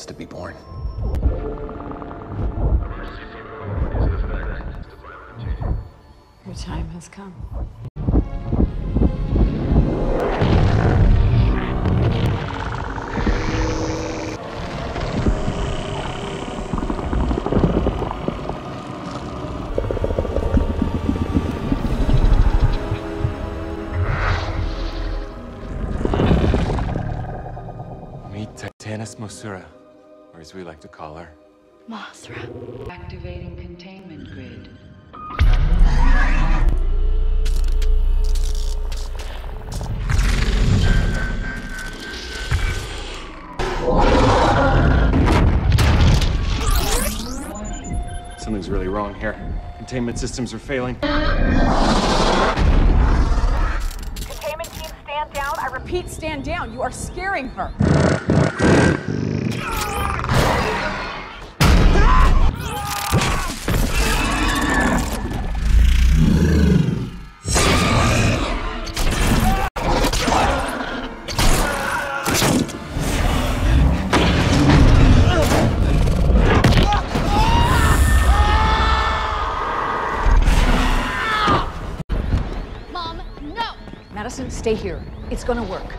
wants to be born. Your time has come. Mothra, or as we like to call her, Mothra. Activating containment grid. Something's really wrong here. Containment systems are failing. Containment team, stand down. I repeat, stand down. You are scaring her. Madison, stay here. It's gonna work.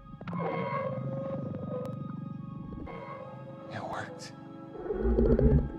It worked.